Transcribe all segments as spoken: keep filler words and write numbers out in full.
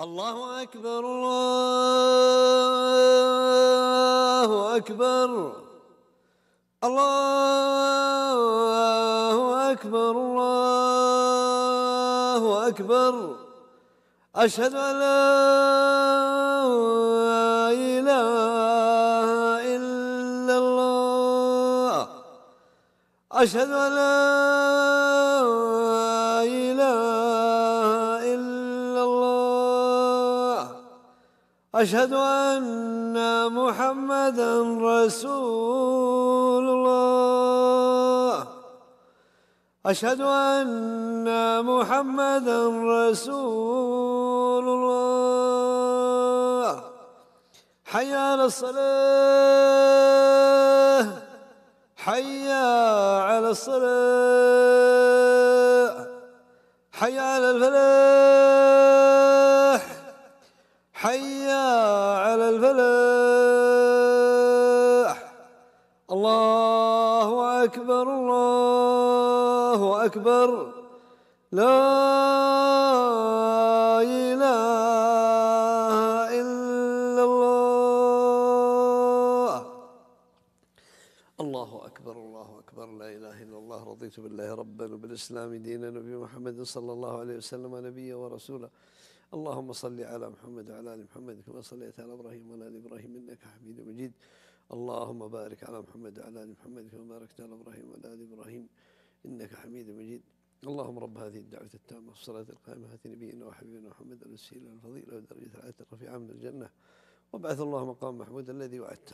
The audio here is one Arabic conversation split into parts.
الله أكبر الله أكبر الله أكبر الله أكبر أشهد أن لا إله إلا الله أشهد أن لا إله إلا الله أشهد أن محمدا رسول الله أشهد أن محمدا رسول الله حي على الصلاة حي على الصلاة حي على الفلاح حي على الفلاح الله أكبر الله أكبر لا إله إلا الله الله أكبر الله أكبر لا إله إلا الله رضيت بالله ربا وبالإسلام دينا نبي محمد صلى الله عليه وسلم نبيا ورسولا اللهم صل على محمد وعلى آل محمد كما صليت على إبراهيم وعلى آل إبراهيم إنك حميد مجيد اللهم بارك على محمد وعلى آل محمد كما باركت على إبراهيم وعلى آل إبراهيم إنك حميد مجيد اللهم رب هذه الدعوة التامة والصلاة القائمة هات نبينا وحبيبنا محمد الوسيلة والفضيلة ودرجة العالية الرفيعة من الجنة وابعث الله مقام محمود الذي وعدته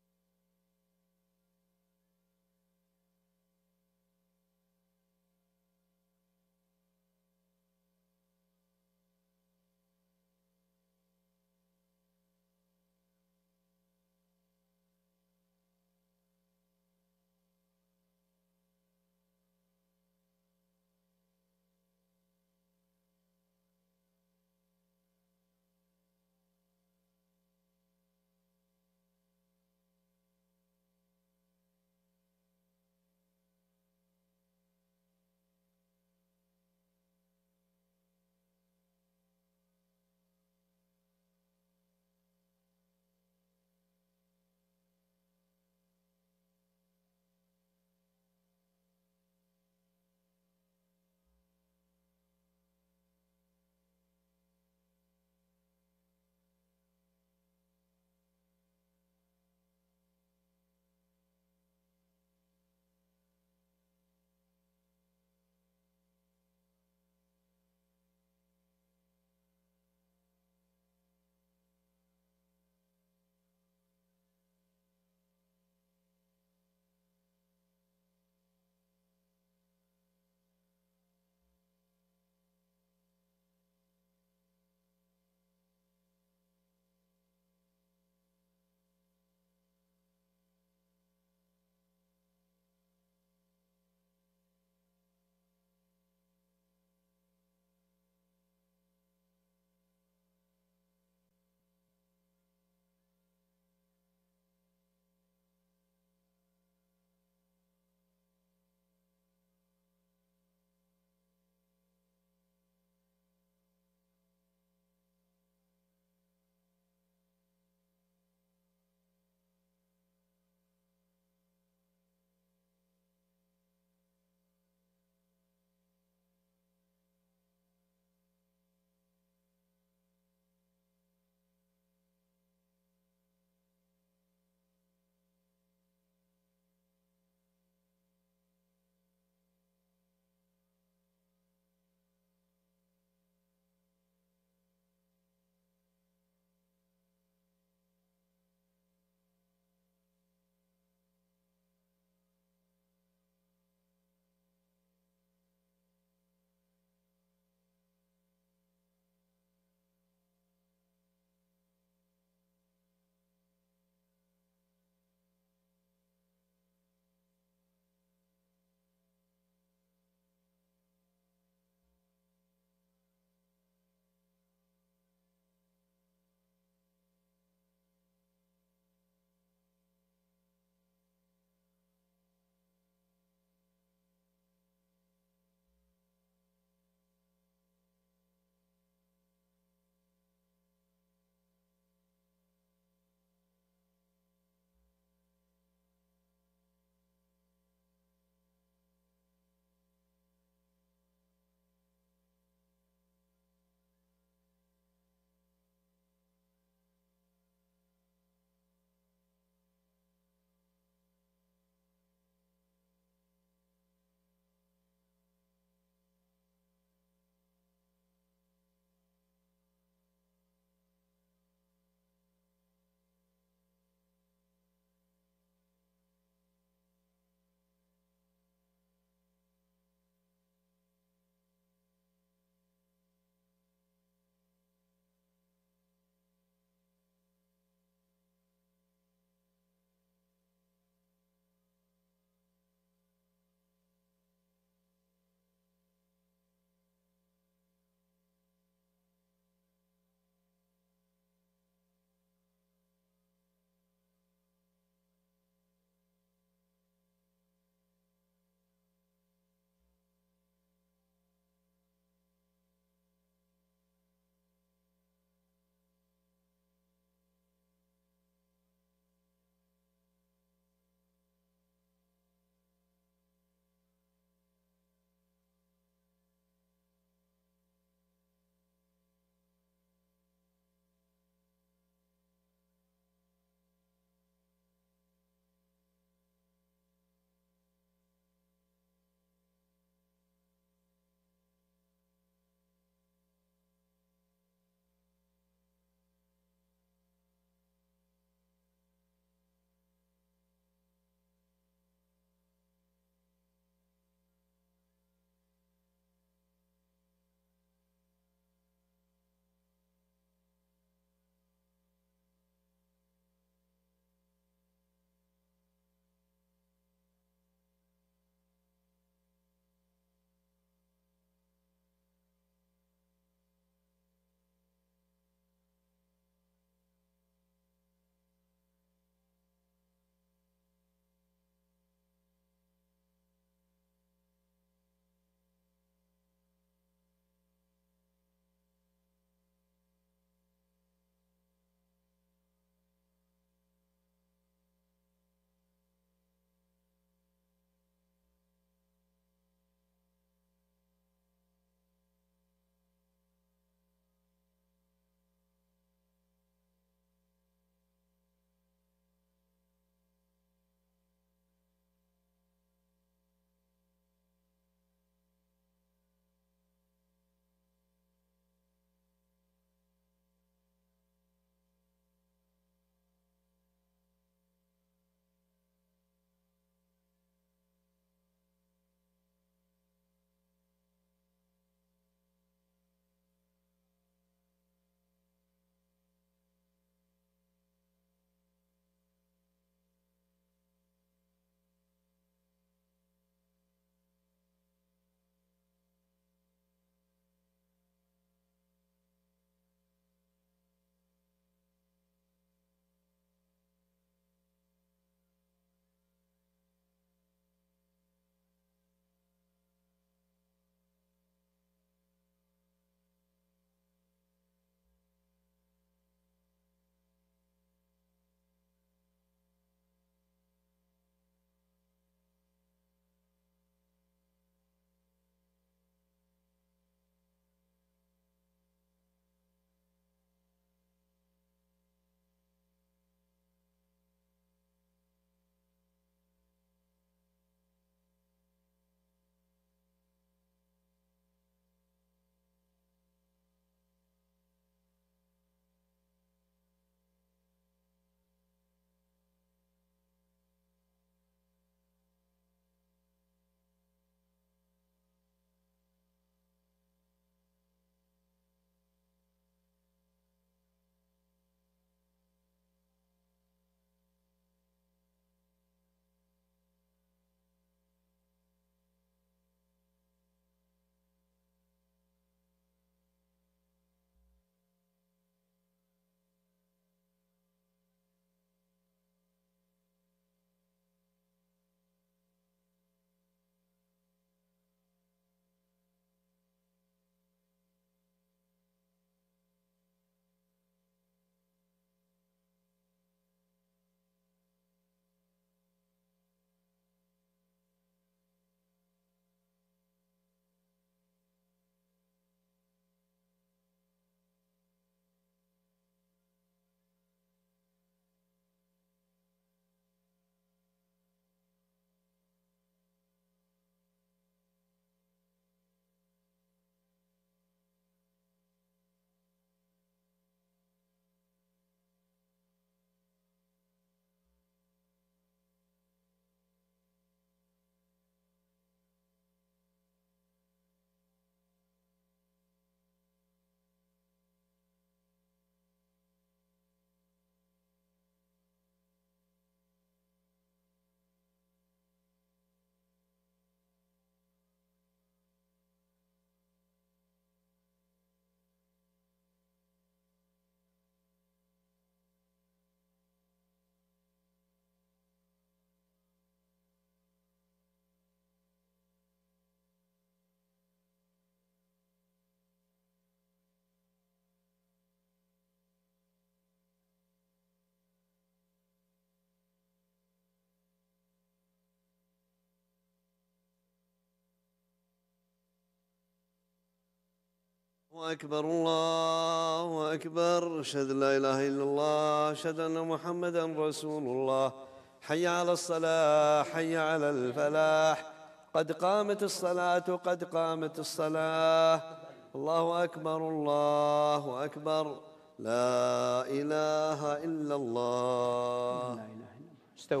أكبر الله أكبر أشهد لا إله إلا الله أشهد أن محمدا رسول الله حي على الصلاة حي على الفلاح قد قامت الصلاة قد قامت الصلاة الله أكبر الله أكبر لا إله إلا الله. لا إله إلا الله. استووا.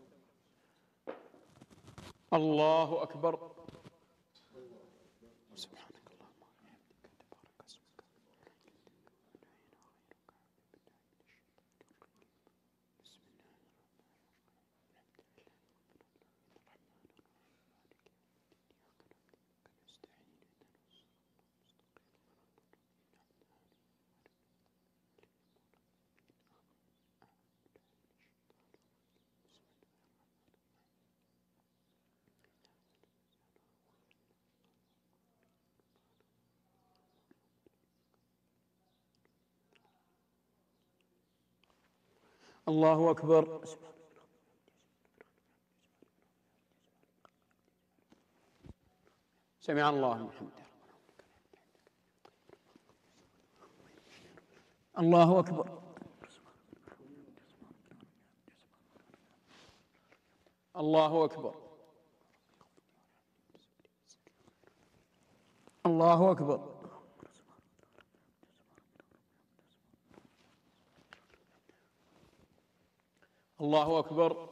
الله أكبر. الله أكبر. سمع الله لمن حمده. الله أكبر. الله أكبر. الله أكبر. الله أكبر.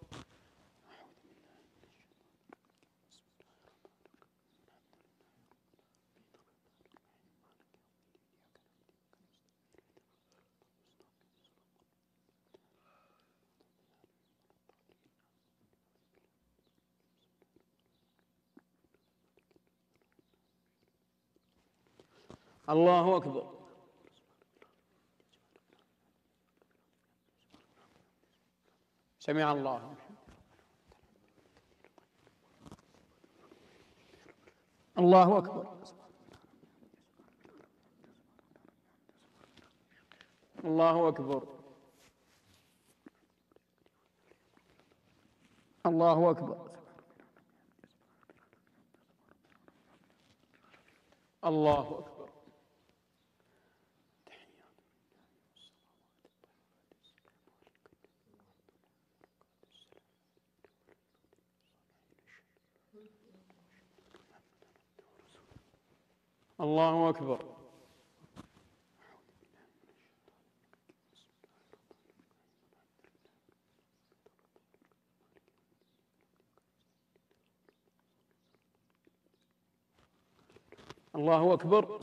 الله أكبر. سمع الله. الله أكبر. الله أكبر. الله أكبر. الله أكبر. الله أكبر. الله أكبر.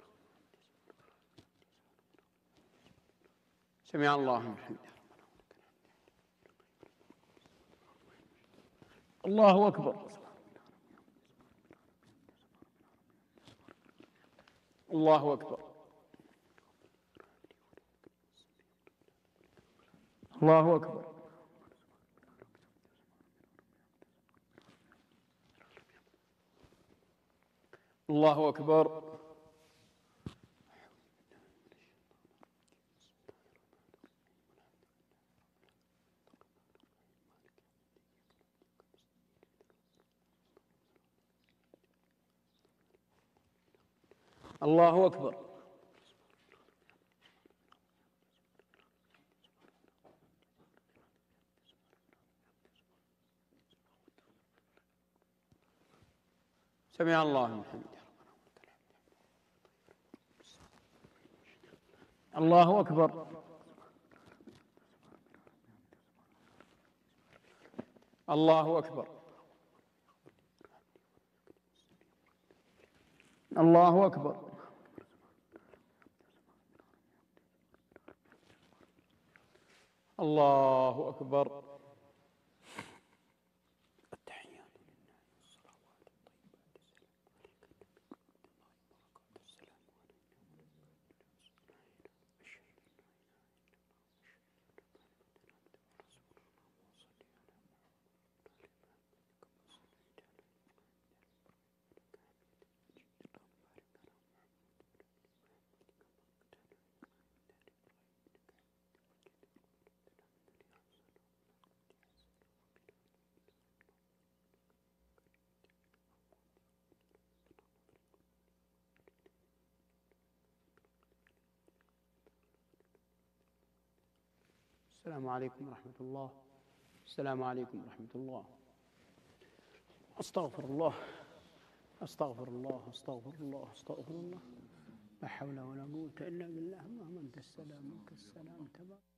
سمع الله لمن حمده. الله أكبر. الله أكبر. الله أكبر. الله أكبر. الله أكبر. سمع الله لمن حمده. الله أكبر. الله أكبر. الله أكبر. الله أكبر. السلام عليكم ورحمة الله. السلام عليكم ورحمة الله. أستغفر الله أستغفر الله أستغفر الله أستغفر الله. لا حول ولا قوة إلا بالله. اللهم أنت السلام منك السلام تبارك.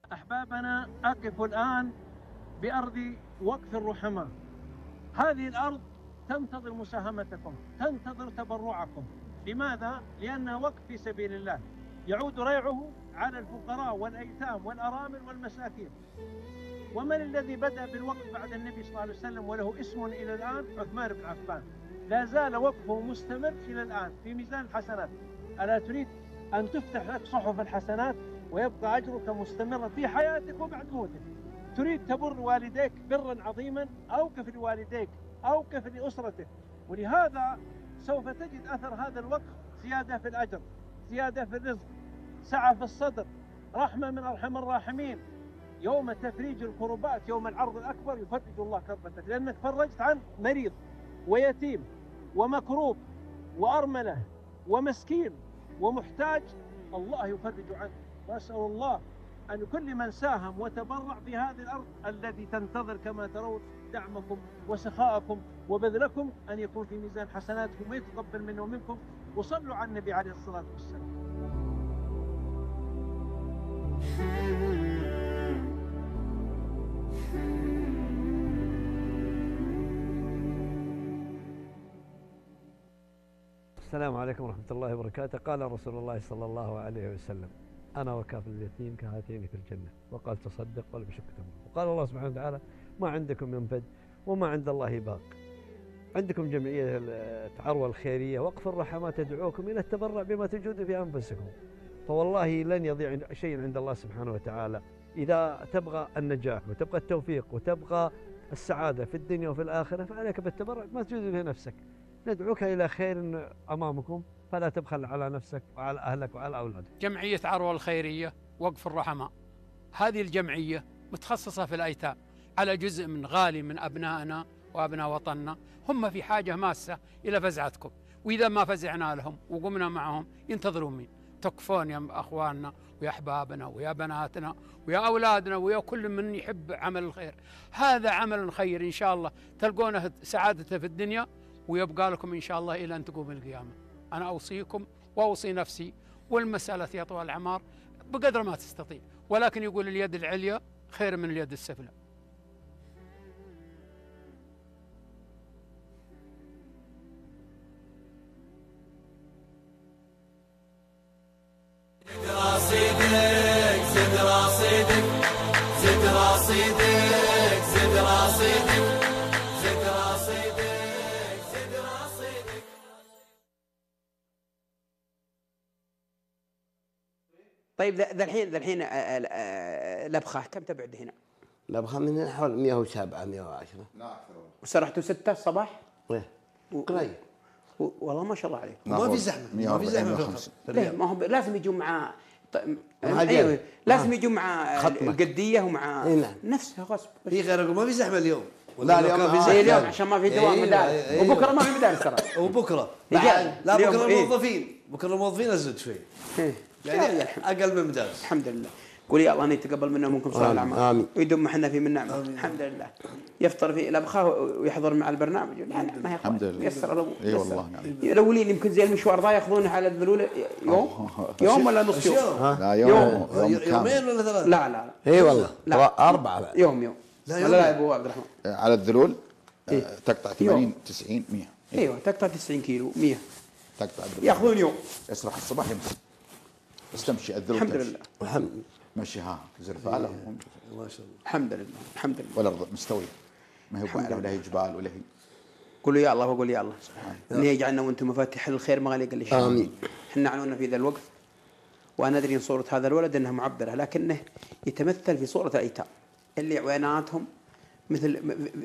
أحبابنا، أقف الآن بأرض وقف الرحماء. هذه الأرض تنتظر مساهمتكم، تنتظر تبرعكم. لماذا؟ لأنها وقف في سبيل الله، يعود ريعه على الفقراء والأيتام والأرامل والمساكين. ومن الذي بدأ بالوقف بعد النبي صلى الله عليه وسلم وله اسم إلى الآن؟ عثمان بن عفان. لا زال وقفه مستمر إلى الآن في ميزان الحسنات. ألا تريد أن تفتح لك صحف الحسنات ويبقى أجرك مستمرا في حياتك وبعد موتك؟ تريد تبر والديك برا عظيما، أوقف لوالديك، أوقف لأسرتك. ولهذا سوف تجد أثر هذا الوقف: زيادة في الأجر، زيادة في الرزق، سعة في الصدر، رحمة من أرحم الراحمين. يوم تفريج الكربات، يوم العرض الأكبر، يفرج الله كربتك، لأنك فرجت عن مريض ويتيم ومكروب وأرملة ومسكين ومحتاج. الله يفرج عنه. وأسأل الله أن كل من ساهم وتبرع في هذه الأرض التي تنتظر كما ترون دعمكم وسخاءكم وبذلكم أن يكون في ميزان حسناتكم ويتقبل منه ومنكم. وصلوا على النبي عليه الصلاة والسلام. السلام عليكم ورحمة الله وبركاته. قال رسول الله صلى الله عليه وسلم: أنا وكافل اليتيم كهاتين في الجنة. وقال: تصدق ولو بشق تمر. وقال الله سبحانه وتعالى: ما عندكم ينفد وما عند الله باق. عندكم جمعية العروة الخيرية وقف الرحماء تدعوكم إلى التبرع بما تجود في أنفسكم. فوالله لن يضيع شيء عند الله سبحانه وتعالى. إذا تبغى النجاح وتبغى التوفيق وتبغى السعادة في الدنيا وفي الآخرة فعليك بالتبرع بما تجود في نفسك. ندعوك إلى خير أمامكم، فلا تبخل على نفسك وعلى أهلك وعلى أولادك. جمعية عروة الخيرية وقف الرحماء، هذه الجمعية متخصصة في الأيتام، على جزء من غالي من أبنائنا وأبناء وطننا هم في حاجة ماسة إلى فزعتكم. وإذا ما فزعنا لهم وقمنا معهم ينتظرون مين؟ تكفون يا أخواننا ويا أحبابنا ويا بناتنا ويا أولادنا ويا كل من يحب عمل الخير. هذا عمل خير إن شاء الله تلقونه سعادته في الدنيا ويبقى لكم إن شاء الله إلى أن تقوم القيامة. أنا أوصيكم وأوصي نفسي، والمسألة يا طوال الأعمار بقدر ما تستطيع، ولكن يقول اليد العليا خير من اليد السفلى. زد رصيدك زد رصيدك زد رصيدك زد رصيدك زد رصيدك زد رصيدك. طيب ذا الحين ذا الحين لبخة كم تبعد هنا؟ لبخة من هنا حول مئة وسبعة مئة وعشرة. لا أكثر. وسرحتوا ستة الصباح؟ ايه قريب. والله ما شاء الله عليك. ما في زحمة، ما في زحمة في ليه؟ ما هو لازم يجون مع مع ايوه لازم يجون مع القدية ومع نفسها غصب. في غير ما في زحمة اليوم. لا اليوم ما في زحمة اليوم عشان ما في دوام مدارس، وبكرة ما في مدارس ترى. وبكرة لا بكرة الموظفين، بكرة الموظفين أزود شوي. يعني أقل من مدارس. الحمد لله. قول يا الله أن يتقبل منا ومنكم صالح الأعمال ويدوم احنا في من نعمة. الحمد لله. يفطر في لبخة ويحضر مع البرنامج. لا لا ما هي الحمد لله. يسر الأمور. اي والله نعم. الأولين يمكن زي المشوار ذا ياخذونه على الذلول يوم يوم ولا نص يوم؟ لا يوم يومين ولا ثلاثة؟ لا لا اي والله أربعة يوم يوم. لا يوم لا يا أبو عبد الرحمن. على الذلول تقطع ثمانين تسعين مئة. ايوه تقطع تسعين كيلو مئة. تقطع ياخذون يوم. يصرح الصباح يمشي. بس تمشي الذلول. الحمد لله. الحمد لله. مشي ها زرفالة ما شاء الله. الحمد لله الحمد لله. والأرض مستوية ما هي بعلة ولا هي جبال ولا هي. قولوا يا الله وقول يا الله إن يجعلنا وأنتم مفاتيح الخير مغاليق للشر. آمين. احنا عنونا في ذا الوقت وأنا أدري إن صورة هذا الولد أنها معبرة، لكنه يتمثل في صورة الأيتام اللي عويناتهم مثل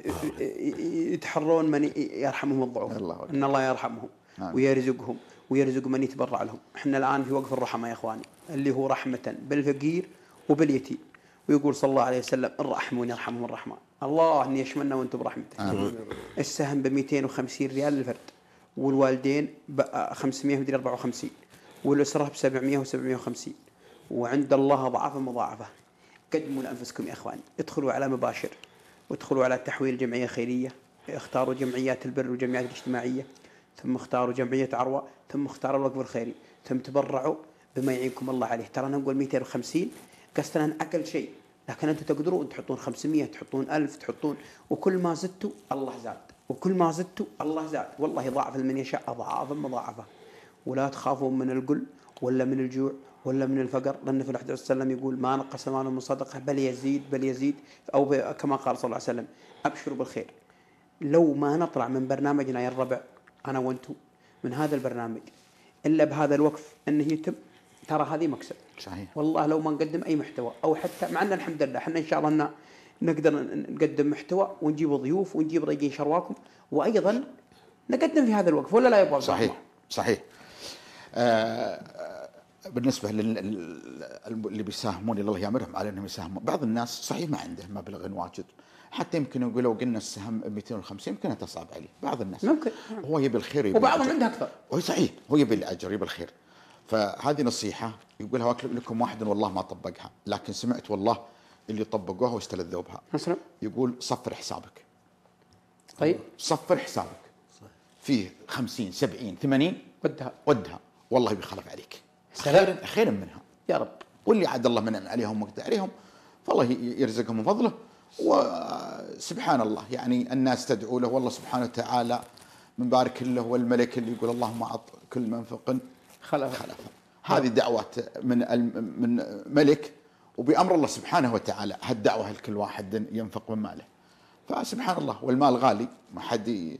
يتحرون من يرحمهم الضعوف. إن الله يرحمهم ويرزقهم ويرزق من يتبرع لهم. احنا الآن في وقف الرحمة يا إخواني اللي هو رحمة بالفقير وباليتيم. ويقول صلى الله عليه وسلم: الرحمون يرحمهم الرحمن. الله أن يشملنا وأنتم برحمته. السهم ب مئتين وخمسين ريال للفرد، والوالدين ب خمسمئة وأربعة وخمسين، والأسرة ب سبعمئة وسبعمئة وخمسين، وعند الله أضعاف مضاعفة. قدموا لأنفسكم يا إخواني، ادخلوا على مباشر وادخلوا على تحويل جمعية خيرية، اختاروا جمعيات البر والجمعيات الاجتماعية، ثم اختاروا جمعية عروة، ثم اختاروا الوقف الخيري، ثم تبرعوا بما يعينكم الله عليه. ترى نقول مئتين وخمسين قصدنا أقل شيء لكن أنتم تقدرون تحطون خمسمية، تحطون ألف، تحطون، وكل ما زدتوا الله زاد، وكل ما زدتوا الله زاد. والله يضاعف لمن يشاء أضعافا مضاعفة. ولا تخافون من القل ولا من الجوع ولا من الفقر، لأن في الحديث صلى الله عليه وسلم يقول ما نقص مال من صدقة بل يزيد بل يزيد، أو كما قال صلى الله عليه وسلم أبشروا بالخير. لو ما نطلع من برنامجنا يا الربع أنا وأنتم من هذا البرنامج إلا بهذا الوقف أنه يتم، ترى هذه مكسب صحيح. والله لو ما نقدم أي محتوى، أو حتى معنا الحمد لله احنا إن شاء الله نقدر نقدم محتوى ونجيب ضيوف ونجيب ريقين شرواكم، وأيضا نقدم في هذا الوقف، ولا لا يبغى؟ صحيح صحيح. آه بالنسبة للي بيساهمون الله يأمرهم على أنهم يساهمون، بعض الناس صحيح ما عنده مبلغ واجد، حتى يمكن يقول لو قلنا السهم مئتين وخمسين يمكن تصعب عليه بعض الناس، ممكن هو يبي الخير يبي وبعضهم عنده أكثر، هو صحيح هو يبي الأجر يبي الخير. فهذه نصيحة يقولها لكم واحد والله ما طبقها، لكن سمعت والله اللي طبقوها واستلذوا بها. مثلا يقول صفر حسابك. طيب صفر حسابك فيه خمسين سبعين ثمانين ودها ودها والله بيخلف عليك خير خير منها يا رب. واللي عاد الله منعم عليهم وقت عليهم فالله يرزقهم من فضله. وسبحان الله يعني الناس تدعو له والله سبحانه وتعالى من بارك له، والملك اللي يقول اللهم أعط كل منفق خلفه خلفه. هذه دعوات من من ملك وبأمر الله سبحانه وتعالى، هالدعوة لكل واحد ينفق من ماله. فسبحان الله والمال غالي، ما حد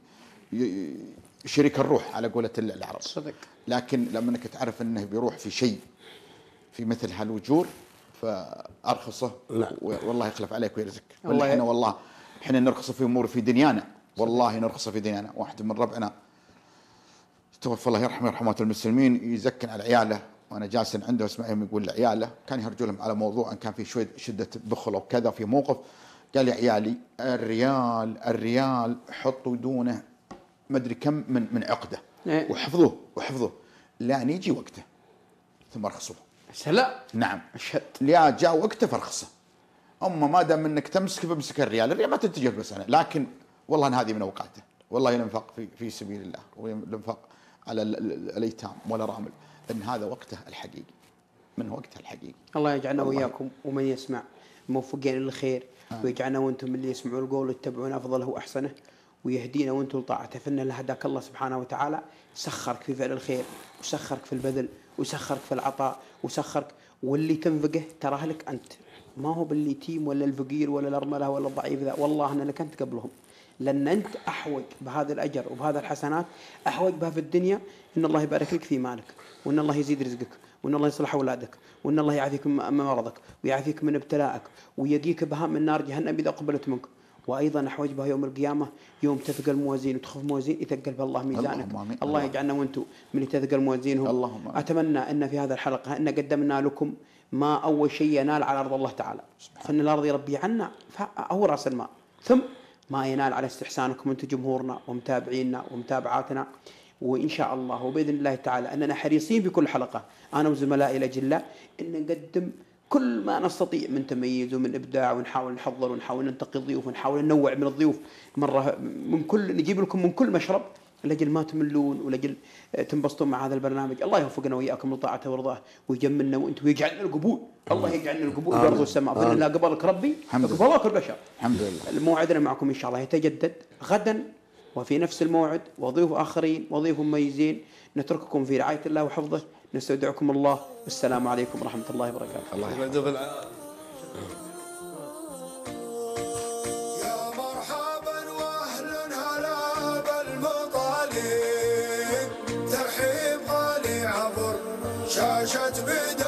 يشرك الروح على قولة العرب صدق. لكن لما انك تعرف انه بيروح في شيء في مثل هالوجور فارخصه والله يخلف عليك ويرزقك. والله احنا والله احنا نرخص في امور في دنيانا، والله نرخص في دنيانا. واحد من ربعنا توفى الله يرحمه يرحمه المسلمين يزكن على عياله، وانا جالس عنده اسمعهم يقول لعياله كان يهرجوا لهم على موضوع ان كان في شويه شده بخل او كذا في موقف، قال يا عيالي الريال الريال حطوا دونه ما ادري كم من من عقده وحفظوه وحفظوه لان يجي وقته ثم ارخصوه. سلام. نعم اشهد. لا جاء وقته فارخصه. اما ما دام انك تمسك فامسك الريال، الريال ما تتجه بس انا، لكن والله ان هذه من اوقاته، والله ينفق في في سبيل الله وينفق على الايتام والارامل، ان هذا وقته الحقيقي من وقته الحقيقي. الله يجعلنا وياكم ومن يسمع موفقين للخير، آه. ويجعلنا وانتم اللي يسمعوا القول ويتبعون افضله واحسنه، ويهدينا وانتم لطاعته. فإن اللي هداك الله سبحانه وتعالى سخرك في فعل الخير، وسخرك في البذل، وسخرك في العطاء، وسخرك واللي تنفقه تراه لك انت، ما هو باليتيم ولا الفقير ولا الارمله ولا الضعيف ذا، والله ان لك انت قبلهم، لان انت احوج بهذا الاجر وبهذا الحسنات، احوج بها في الدنيا ان الله يبارك لك في مالك، وان الله يزيد رزقك، وان الله يصلح اولادك، وان الله يعافيك من مرضك ويعافيك من ابتلائك، ويقيك بها من نار جهنم اذا قبلت منك. وايضا احوج بها يوم القيامه، يوم تثقل الموازين وتخف موازين يثقل بها الله ميزانك. الله, الله يجعلنا وانتم من تثقل موازينهم. اللهم اتمنى ان في هذا الحلقه ان قدمنا لكم ما اول شيء ينال على ارض الله تعالى، فان الارض يربي عنا فهو راس المال، ثم ما ينال على استحسانكم انتم جمهورنا ومتابعينا ومتابعاتنا. وان شاء الله وباذن الله تعالى اننا حريصين بكل حلقه انا وزملائي الاجلاء ان نقدم كل ما نستطيع من تمييز ومن ابداع، ونحاول نحضر ونحاول ننتقي الضيوف ونحاول ننوع من الضيوف مره من كل، نجيب لكم من كل مشرب لاجل ما تملون ولاجل تنبسطون مع هذا البرنامج. الله يوفقنا واياكم لطاعته ورضاه ويجملنا وانتم ويجعلنا القبول. الله يجعلنا القبول بارض السماء، فإن لا قبلك ربي قبلك البشر. الحمد لله. موعدنا معكم ان شاء الله يتجدد غدا وفي نفس الموعد وضيوف اخرين وضيوف مميزين. نترككم في رعايه الله وحفظه، نستودعكم الله، والسلام عليكم ورحمه الله وبركاته. الله يحفظك. يا مرحبا واهلا هلا بالمطالب، ترحيب غالي عبر شاشه بداية